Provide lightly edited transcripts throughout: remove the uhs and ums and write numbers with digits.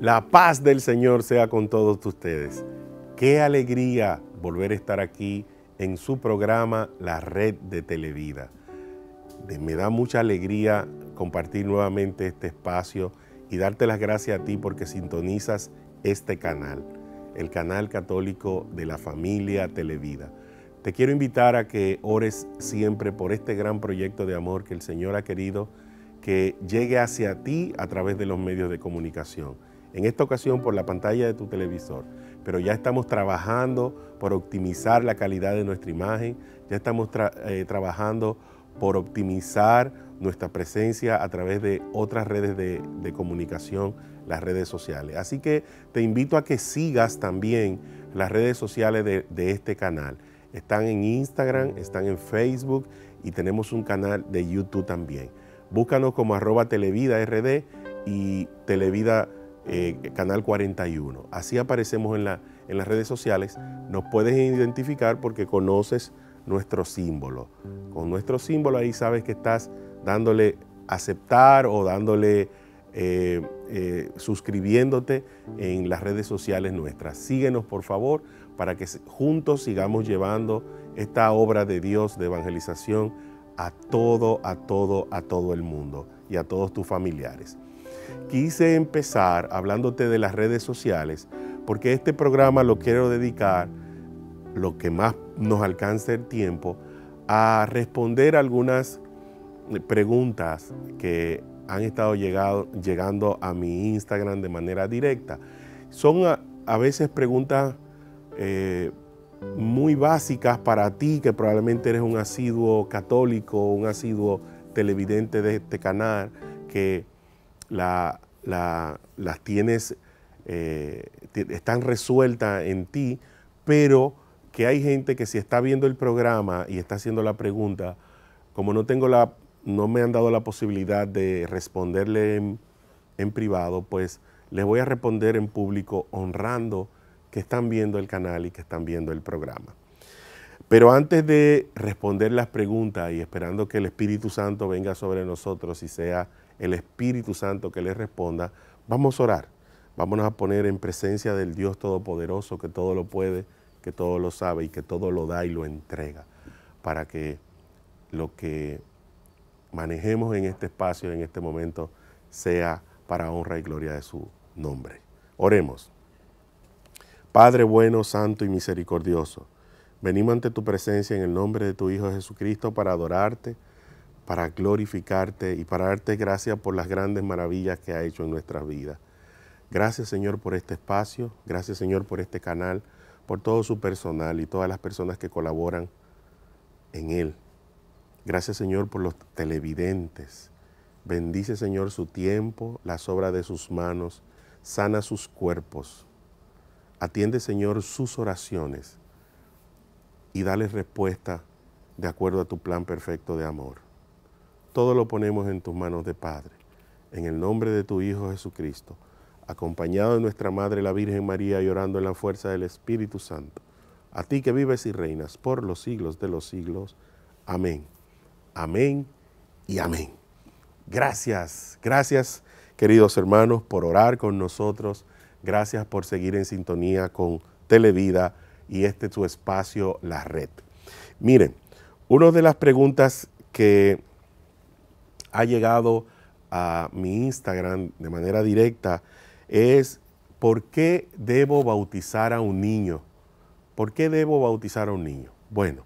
La paz del Señor sea con todos ustedes. Qué alegría volver a estar aquí en su programa La Red de Televida. Me da mucha alegría compartir nuevamente este espacio y darte las gracias a ti porque sintonizas este canal, el canal católico de la familia Televida. Te quiero invitar a que ores siempre por este gran proyecto de amor que el Señor ha querido que llegue hacia ti a través de los medios de comunicación. En esta ocasión por la pantalla de tu televisor, pero ya estamos trabajando por optimizar la calidad de nuestra imagen, ya estamos trabajando por optimizar nuestra presencia a través de otras redes de comunicación, las redes sociales. Así que te invito a que sigas también las redes sociales de este canal. Están en Instagram, están en Facebook y tenemos un canal de YouTube también. Búscanos como @TelevidaRD y Televida Canal 41. Así aparecemos en las redes sociales. Nos puedes identificar porque conoces nuestro símbolo. Con nuestro símbolo ahí sabes que estás dándole aceptar o dándole suscribiéndote en las redes sociales nuestras. Síguenos por favor para que juntos sigamos llevando esta obra de Dios de evangelización a todo el mundo y a todos tus familiares. Quise empezar hablándote de las redes sociales porque este programa lo quiero dedicar, lo que más nos alcance el tiempo, a responder algunas preguntas que han estado llegando a mi Instagram de manera directa. Son a veces preguntas muy básicas para ti, que probablemente eres un asiduo católico, un asiduo televidente de este canal, que las tienes, están resueltas en ti, pero que hay gente que si está viendo el programa y está haciendo la pregunta, como no me han dado la posibilidad de responderle en privado, pues les voy a responder en público honrando que están viendo el canal y que están viendo el programa. Pero antes de responder las preguntas y esperando que el Espíritu Santo venga sobre nosotros y sea el Espíritu Santo que les responda, vamos a orar. Vámonos a poner en presencia del Dios Todopoderoso que todo lo puede, que todo lo sabe y que todo lo da y lo entrega, para que lo que manejemos en este espacio, en este momento, sea para honra y gloria de su nombre. Oremos. Padre bueno, santo y misericordioso, venimos ante tu presencia en el nombre de tu Hijo Jesucristo para adorarte, para glorificarte y para darte gracias por las grandes maravillas que ha hecho en nuestras vidas. Gracias, Señor, por este espacio, gracias, Señor, por este canal, por todo su personal y todas las personas que colaboran en él. Gracias, Señor, por los televidentes. Bendice, Señor, su tiempo, las obras de sus manos, sana sus cuerpos. Atiende, Señor, sus oraciones y dale respuesta de acuerdo a tu plan perfecto de amor. Todo lo ponemos en tus manos de Padre, en el nombre de tu Hijo Jesucristo, acompañado de nuestra Madre la Virgen María y orando en la fuerza del Espíritu Santo. A ti que vives y reinas por los siglos de los siglos. Amén. Amén y amén. Gracias, gracias queridos hermanos por orar con nosotros. Gracias por seguir en sintonía con Televida y este es su espacio, La Red. Miren, una de las preguntas que ha llegado a mi Instagram de manera directa es ¿por qué debo bautizar a un niño? ¿Por qué debo bautizar a un niño? Bueno,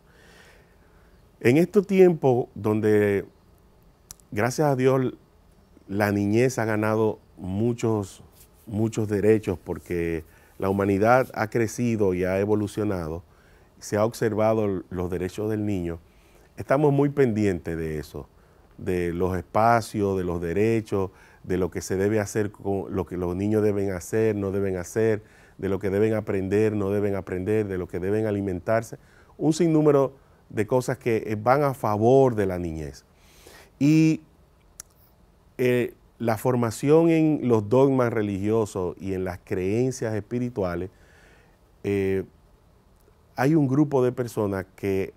en este tiempo donde, gracias a Dios, la niñez ha ganado muchos derechos porque la humanidad ha crecido y ha evolucionado, se ha observado los derechos del niño, estamos muy pendientes de eso, de los espacios, de los derechos, de lo que se debe hacer, lo que los niños deben hacer, no deben hacer, de lo que deben aprender, no deben aprender, de lo que deben alimentarse, un sinnúmero de cosas que van a favor de la niñez. Y la formación en los dogmas religiosos y en las creencias espirituales, hay un grupo de personas que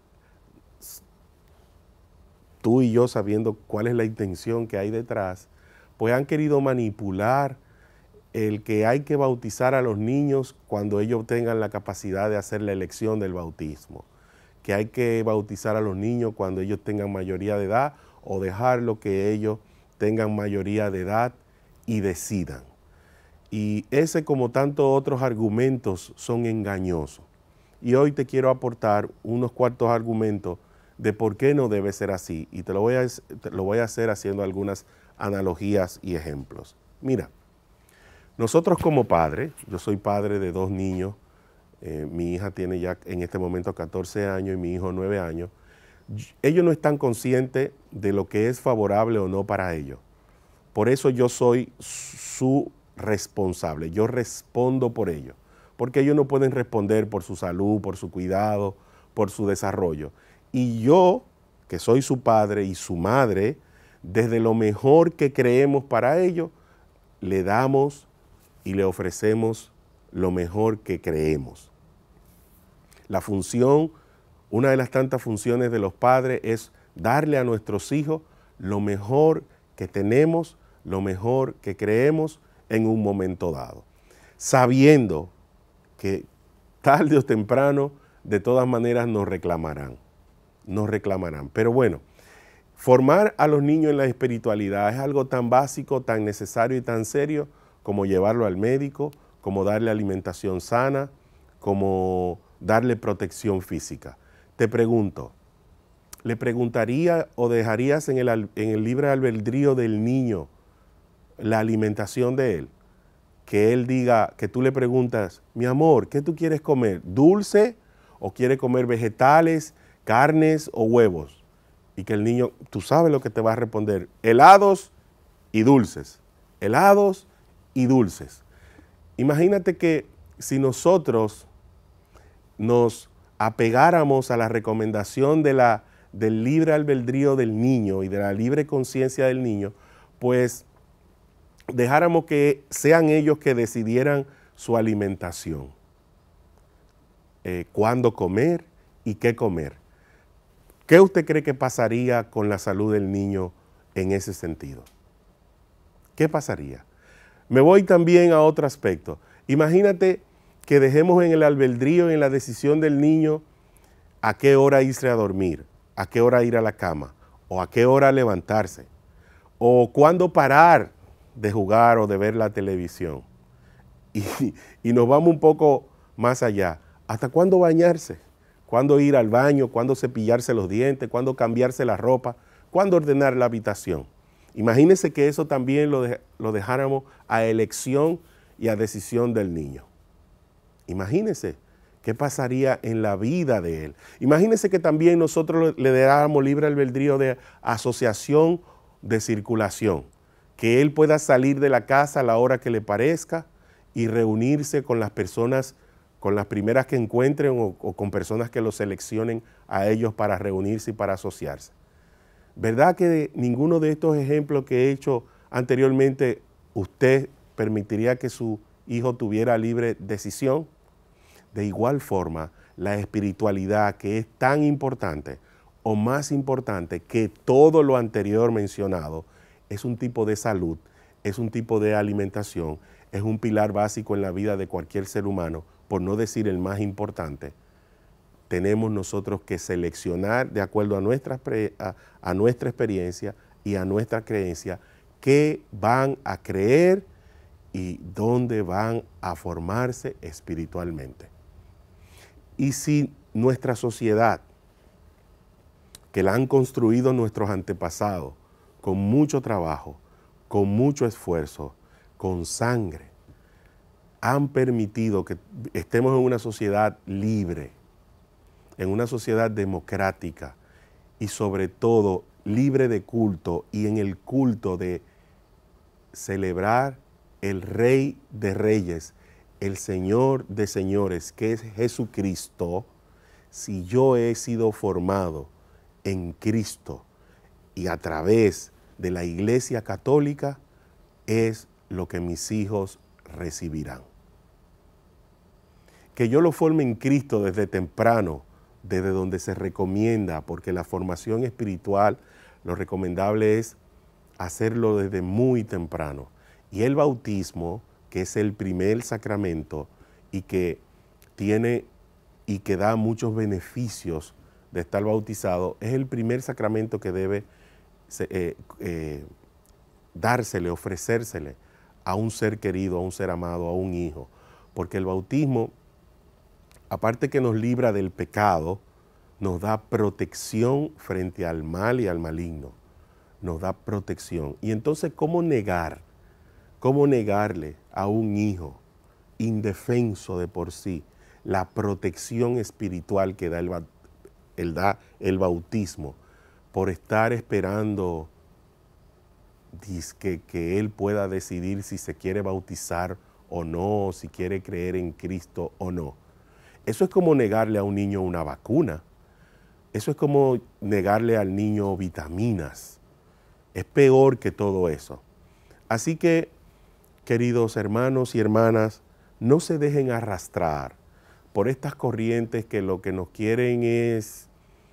tú y yo, sabiendo cuál es la intención que hay detrás, pues han querido manipular el que hay que bautizar a los niños cuando ellos tengan la capacidad de hacer la elección del bautismo, que hay que bautizar a los niños cuando ellos tengan mayoría de edad o dejarlo que ellos tengan mayoría de edad y decidan. Y ese, como tantos otros argumentos, son engañosos. Y hoy te quiero aportar unos cuantos argumentos de por qué no debe ser así. Y te lo voy a hacer haciendo algunas analogías y ejemplos. Mira, nosotros como padres, yo soy padre de 2 niños, mi hija tiene ya en este momento 14 años y mi hijo 9 años. Ellos no están conscientes de lo que es favorable o no para ellos. Por eso yo soy su responsable, yo respondo por ellos, porque ellos no pueden responder por su salud, por su cuidado, por su desarrollo. Y yo, que soy su padre y su madre, desde lo mejor que creemos para ellos, le damos y le ofrecemos lo mejor que creemos. La función, una de las tantas funciones de los padres es darle a nuestros hijos lo mejor que tenemos, lo mejor que creemos en un momento dado, sabiendo que tarde o temprano de todas maneras nos reclamarán. Pero bueno, formar a los niños en la espiritualidad es algo tan básico, tan necesario y tan serio como llevarlo al médico, como darle alimentación sana, como darle protección física. Te pregunto, ¿le preguntaría o dejarías en el libre albedrío del niño la alimentación de él? Que él diga, que tú le preguntas, mi amor, ¿qué tú quieres comer? ¿Dulce o quiere comer vegetales, carnes o huevos? Y que el niño, tú sabes lo que te va a responder, helados y dulces, helados y dulces. Imagínate que si nosotros nos apegáramos a la recomendación del libre albedrío del niño y de la libre conciencia del niño, pues dejáramos que sean ellos que decidieran su alimentación, cuándo comer y qué comer. ¿Qué usted cree que pasaría con la salud del niño en ese sentido? ¿Qué pasaría? Me voy también a otro aspecto. Imagínate que dejemos en el albedrío y en la decisión del niño a qué hora irse a dormir, a qué hora ir a la cama, o a qué hora levantarse, o cuándo parar de jugar o de ver la televisión. Y nos vamos un poco más allá. ¿Hasta cuándo bañarse? ¿Cuándo ir al baño? ¿Cuándo cepillarse los dientes? ¿Cuándo cambiarse la ropa? ¿Cuándo ordenar la habitación? Imagínense que eso también lo dejáramos a elección y a decisión del niño. Imagínense qué pasaría en la vida de él. Imagínense que también nosotros le dáramos libre albedrío de asociación de circulación, que él pueda salir de la casa a la hora que le parezca y reunirse con las personas, con las primeras que encuentren o con personas que lo seleccionen a ellos para reunirse y para asociarse. ¿Verdad que ninguno de estos ejemplos que he hecho anteriormente usted permitiría que su hijo tuviera libre decisión? De igual forma, la espiritualidad, que es tan importante o más importante que todo lo anterior mencionado, es un tipo de salud, es un tipo de alimentación, es un pilar básico en la vida de cualquier ser humano, por no decir el más importante. Tenemos nosotros que seleccionar de acuerdo a nuestra experiencia y a nuestra creencia qué van a creer y dónde van a formarse espiritualmente. Y si nuestra sociedad, que la han construido nuestros antepasados, con mucho trabajo, con mucho esfuerzo, con sangre, han permitido que estemos en una sociedad libre, en una sociedad democrática y sobre todo libre de culto, y en el culto de celebrar el Rey de Reyes, el Señor de Señores, que es Jesucristo. Si yo he sido formado en Cristo y a través de la Iglesia Católica, es lo que mis hijos recibirán. Que yo lo forme en Cristo desde temprano, desde donde se recomienda, porque la formación espiritual, lo recomendable es hacerlo desde muy temprano. Y el bautismo que es el primer sacramento y que tiene y que da muchos beneficios de estar bautizado, es el primer sacramento que debe dársele, ofrecérsele a un ser querido, a un ser amado, a un hijo. Porque el bautismo, aparte que nos libra del pecado, nos da protección frente al mal y al maligno. Nos da protección. Y entonces, ¿cómo negar? ¿Cómo negarle a un hijo indefenso de por sí la protección espiritual que da el bautismo por estar esperando que él pueda decidir si se quiere bautizar o no, si quiere creer en Cristo o no? Eso es como negarle a un niño una vacuna. Eso es como negarle al niño vitaminas. Es peor que todo eso. Así que, queridos hermanos y hermanas, no se dejen arrastrar por estas corrientes que lo que nos quieren es,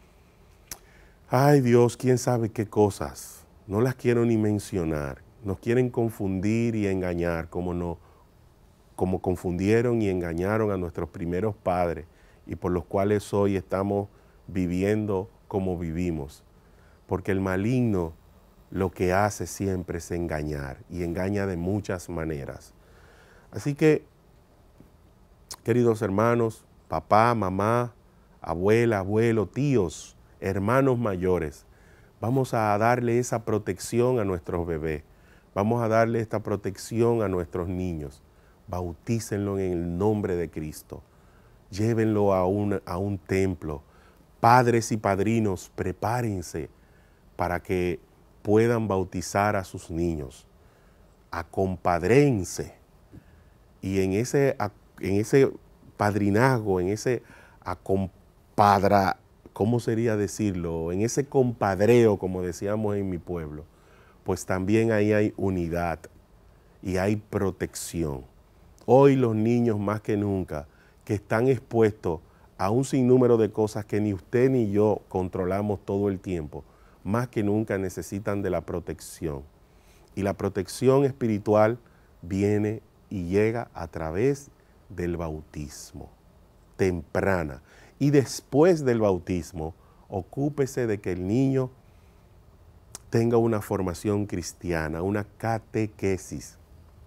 ay Dios, quién sabe qué cosas. No las quiero ni mencionar. Nos quieren confundir y engañar como confundieron y engañaron a nuestros primeros padres y por los cuales hoy estamos viviendo como vivimos. Porque el maligno lo que hace siempre es engañar y engaña de muchas maneras. Así que, queridos hermanos, papá, mamá, abuela, abuelo, tíos, hermanos mayores, vamos a darle esa protección a nuestros bebés. Vamos a darle esta protección a nuestros niños. Bautícenlo en el nombre de Cristo. Llévenlo a un templo. Padres y padrinos, prepárense para que puedan bautizar a sus niños. Acompadrénse. Y en ese padrinazgo, en ese ¿cómo sería decirlo? En ese compadreo, como decíamos en mi pueblo, pues también ahí hay unidad y hay protección. Hoy los niños más que nunca, que están expuestos a un sinnúmero de cosas que ni usted ni yo controlamos todo el tiempo, más que nunca necesitan de la protección. Y la protección espiritual viene y llega a través del bautismo, temprana. Y después del bautismo, ocúpese de que el niño tenga una formación cristiana, una catequesis.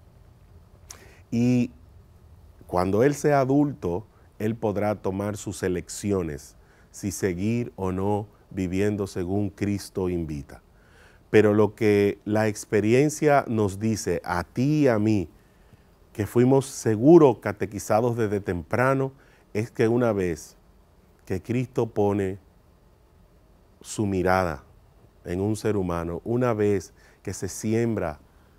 Y cuando él sea adulto, él podrá tomar sus elecciones, si seguir o no viviendo según Cristo invita. Pero lo que la experiencia nos dice a ti y a mí, que fuimos seguros catequizados desde temprano, es que una vez que Cristo pone su mirada en un ser humano, una vez que se siembra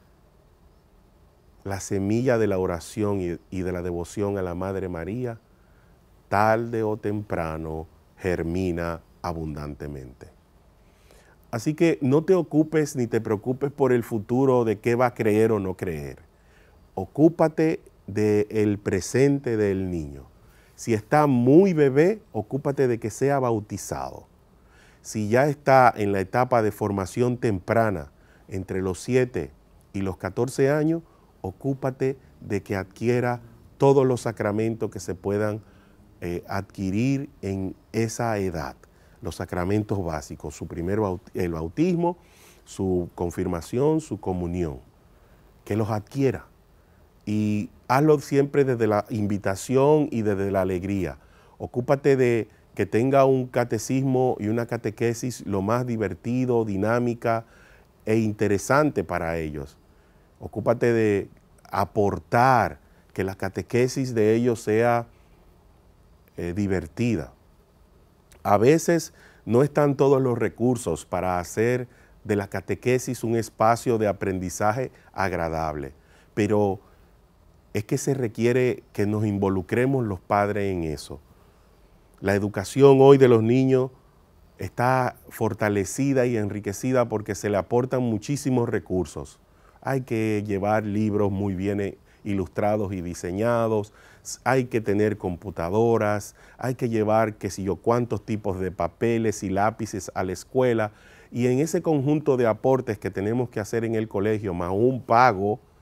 la semilla de la oración y de la devoción a la Madre María, tarde o temprano germina abundantemente. Así que no te ocupes ni te preocupes por el futuro de qué va a creer o no creer. Ocúpate del presente del niño. Si está muy bebé, ocúpate de que sea bautizado. Si ya está en la etapa de formación temprana, entre los 7 y los 14 años, ocúpate de que adquiera todos los sacramentos que se puedan adquirir en esa edad. Los sacramentos básicos, el bautismo, su confirmación, su comunión. Que los adquiera. Y hazlo siempre desde la invitación y desde la alegría. Ocúpate de que tenga un catecismo y una catequesis lo más divertido, dinámica e interesante para ellos. Ocúpate de aportar, que la catequesis de ellos sea divertida. A veces no están todos los recursos para hacer de la catequesis un espacio de aprendizaje agradable, pero es que se requiere que nos involucremos los padres en eso. La educación hoy de los niños está fortalecida y enriquecida porque se le aportan muchísimos recursos. Hay que llevar libros muy bien ilustrados y diseñados, hay que tener computadoras, hay que llevar qué sé yo cuántos tipos de papeles y lápices a la escuela, y en ese conjunto de aportes que tenemos que hacer en el colegio, más un pago,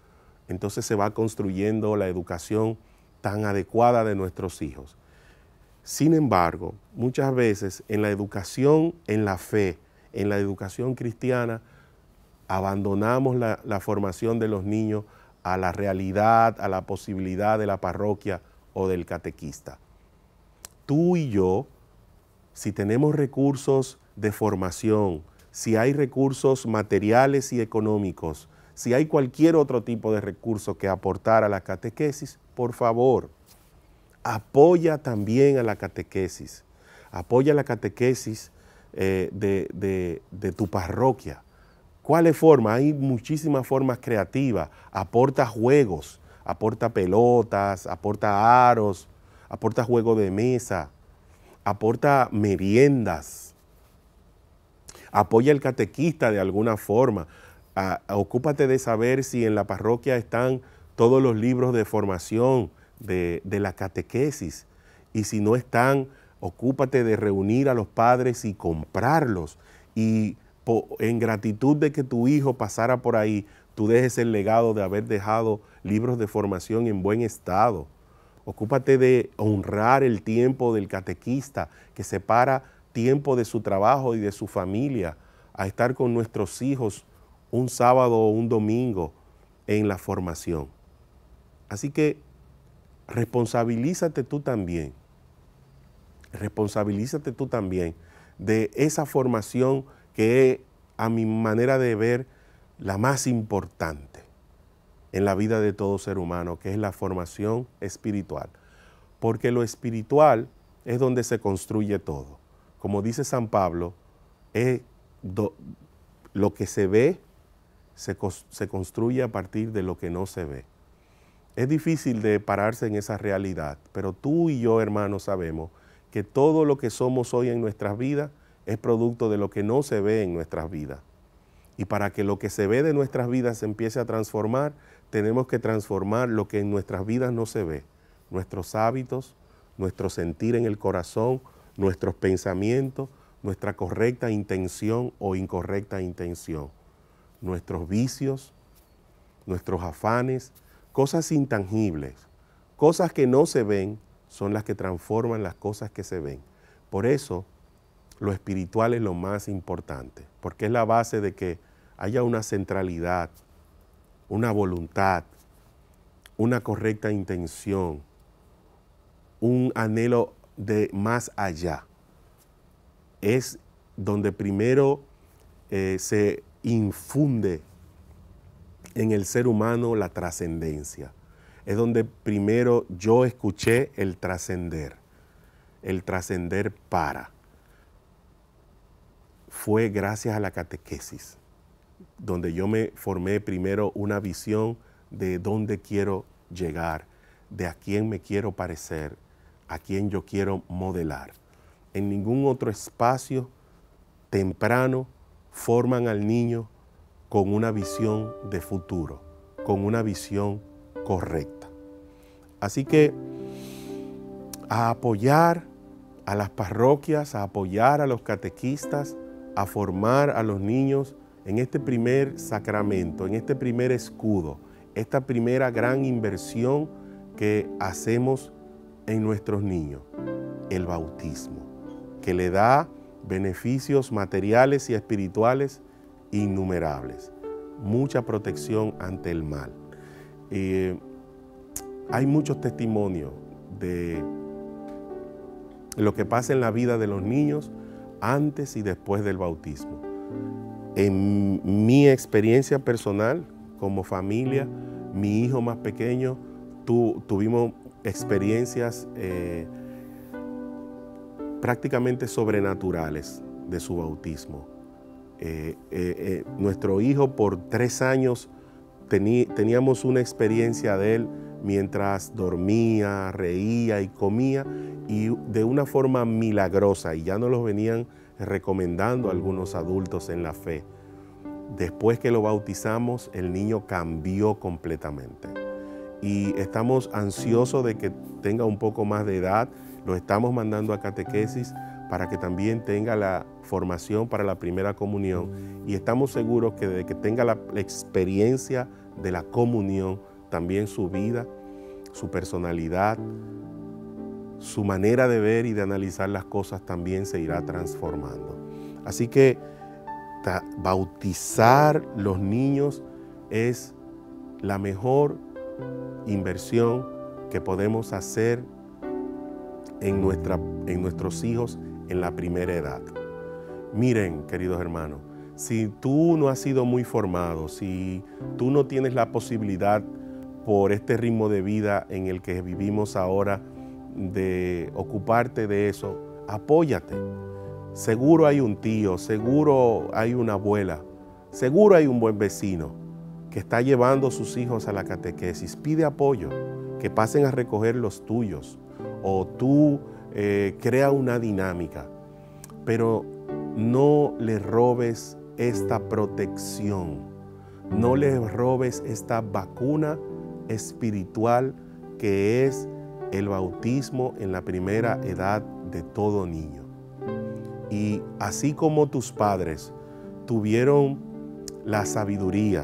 entonces se va construyendo la educación tan adecuada de nuestros hijos. Sin embargo, muchas veces en la educación, en la fe, en la educación cristiana, abandonamos la formación de los niños a la realidad, a la posibilidad de la parroquia o del catequista. Tú y yo, si tenemos recursos de formación, si hay recursos materiales y económicos, si hay cualquier otro tipo de recurso que aportar a la catequesis, por favor, apoya también a la catequesis. Apoya la catequesis de tu parroquia. ¿Cuáles formas? Hay muchísimas formas creativas. Aporta juegos, aporta pelotas, aporta aros, aporta juegos de mesa, aporta meriendas. Apoya al catequista de alguna forma. Ocúpate de saber si en la parroquia están todos los libros de formación de la catequesis. Y si no están, ocúpate de reunir a los padres y comprarlos. Y en gratitud de que tu hijo pasara por ahí, tú dejes el legado de haber dejado libros de formación en buen estado. Ocúpate de honrar el tiempo del catequista que separa tiempo de su trabajo y de su familia a estar con nuestros hijos un sábado o un domingo en la formación. Así que responsabilízate tú también de esa formación que es, a mi manera de ver, la más importante en la vida de todo ser humano, que es la formación espiritual. Porque lo espiritual es donde se construye todo. Como dice San Pablo, lo que se ve se construye a partir de lo que no se ve. Es difícil de pararse en esa realidad, pero tú y yo, hermanos, sabemos que todo lo que somos hoy en nuestras vidas es producto de lo que no se ve en nuestras vidas. Y para que lo que se ve de nuestras vidas se empiece a transformar, tenemos que transformar lo que en nuestras vidas no se ve. Nuestros hábitos, nuestro sentir en el corazón, nuestros pensamientos, nuestra correcta intención o incorrecta intención, nuestros vicios, nuestros afanes, cosas intangibles, cosas que no se ven, son las que transforman las cosas que se ven. Por eso, lo espiritual es lo más importante, porque es la base de que haya una centralidad, una voluntad, una correcta intención, un anhelo de más allá. Es donde primero se infunde en el ser humano la trascendencia. Es donde primero yo escuché el trascender para. Fue gracias a la catequesis, donde yo me formé primero una visión de dónde quiero llegar, de a quién me quiero parecer, a quién yo quiero modelar. En ningún otro espacio temprano forman al niño con una visión de futuro, con una visión correcta. Así que a apoyar a las parroquias, a apoyar a los catequistas, a formar a los niños en este primer sacramento, en este primer escudo, esta primera gran inversión que hacemos en nuestros niños, el bautismo, que le da beneficios materiales y espirituales innumerables, mucha protección ante el mal. Hay muchos testimonios de lo que pasa en la vida de los niños antes y después del bautismo. En mi experiencia personal, como familia, mi hijo más pequeño, tuvimos experiencias prácticamente sobrenaturales de su bautismo. Nuestro hijo por 3 años teníamos una experiencia de él mientras dormía, reía y comía, y de una forma milagrosa, y ya nos lo venían recomendando algunos adultos en la fe. Después que lo bautizamos, el niño cambió completamente. Y estamos ansiosos de que tenga un poco más de edad. Lo estamos mandando a catequesis para que también tenga la formación para la primera comunión. Y estamos seguros que desde que tenga la experiencia de la comunión, también su vida, su personalidad, su manera de ver y de analizar las cosas también se irá transformando. Así que bautizar los niños es la mejor inversión que podemos hacer en nuestros hijos en la primera edad. Miren, queridos hermanos, si tú no has sido muy formado, si tú no tienes la posibilidad por este ritmo de vida en el que vivimos ahora de ocuparte de eso, apóyate. Seguro hay un tío, seguro hay una abuela, seguro hay un buen vecino que está llevando a sus hijos a la catequesis. Pide apoyo, que pasen a recoger los tuyos, o tú crea una dinámica, pero no le robes esta protección, no le robes esta vacuna espiritual que es el bautismo en la primera edad de todo niño. Y así como tus padres tuvieron la sabiduría,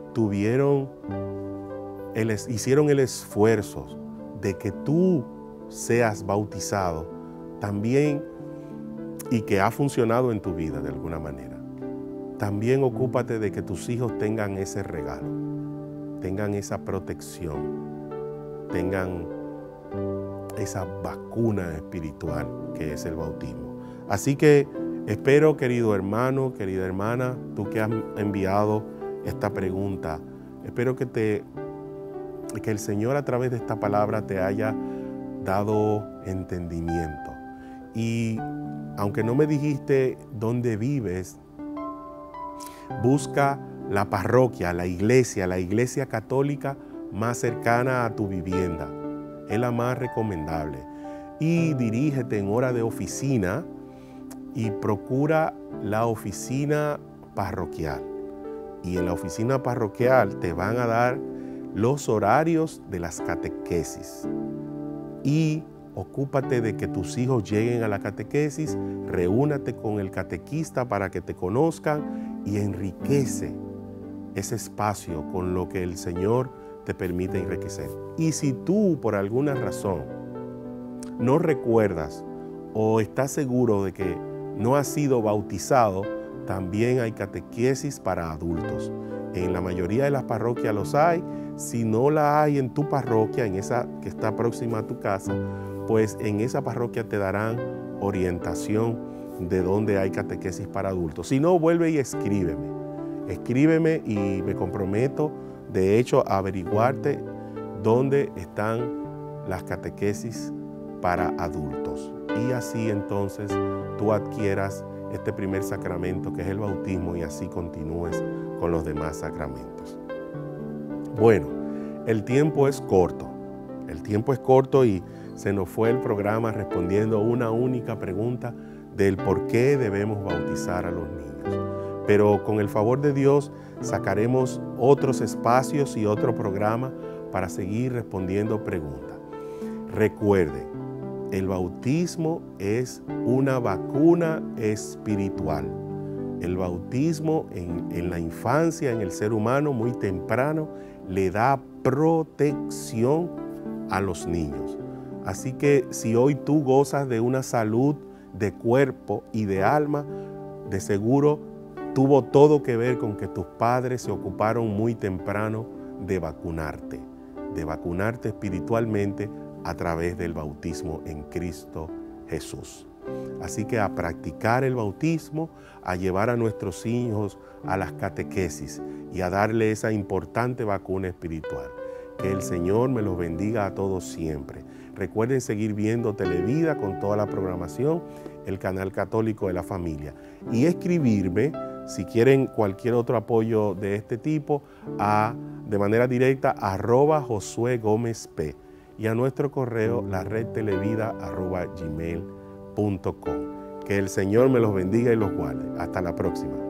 hicieron el esfuerzo de que tú seas bautizado también, y que ha funcionado en tu vida de alguna manera, también ocúpate de que tus hijos tengan ese regalo, tengan esa protección, tengan esa vacuna espiritual que es el bautismo. Así que espero, querido hermano, querida hermana, tú que has enviado esta pregunta, espero que el Señor a través de esta palabra te haya dado entendimiento. Y aunque no me dijiste dónde vives, busca la parroquia, la iglesia católica más cercana a tu vivienda. Es la más recomendable. Y dirígete en hora de oficina y procura la oficina parroquial. Y en la oficina parroquial te van a dar los horarios de las catequesis. Y ocúpate de que tus hijos lleguen a la catequesis, reúnate con el catequista para que te conozcan y enriquece ese espacio con lo que el Señor te permite enriquecer. Y si tú por alguna razón no recuerdas o estás seguro de que no has sido bautizado, también hay catequesis para adultos. En la mayoría de las parroquias los hay. Si no la hay en tu parroquia, en esa que está próxima a tu casa, pues en esa parroquia te darán orientación de dónde hay catequesis para adultos. Si no, vuelve y escríbeme. Escríbeme y me comprometo, de hecho, a averiguarte dónde están las catequesis para adultos. Y así entonces tú adquieras este primer sacramento que es el bautismo y así continúes con los demás sacramentos. Bueno, el tiempo es corto. El tiempo es corto y se nos fue el programa respondiendo una única pregunta del por qué debemos bautizar a los niños. Pero con el favor de Dios sacaremos otros espacios y otro programa para seguir respondiendo preguntas. Recuerden, el bautismo es una vacuna espiritual. El bautismo en la infancia, en el ser humano muy temprano, le da protección a los niños. Así que si hoy tú gozas de una salud de cuerpo y de alma, de seguro tuvo todo que ver con que tus padres se ocuparon muy temprano de vacunarte espiritualmente a través del bautismo en Cristo Jesús. Así que a practicar el bautismo, a llevar a nuestros hijos a las catequesis y a darle esa importante vacuna espiritual. Que el Señor me los bendiga a todos siempre. Recuerden seguir viendo Televida con toda la programación, el canal católico de la familia. Y escribirme, si quieren cualquier otro apoyo de este tipo, de manera directa a @Josué Gómez P. y a nuestro correo laredtelevida@gmail.com. Que el Señor me los bendiga y los guarde. Hasta la próxima.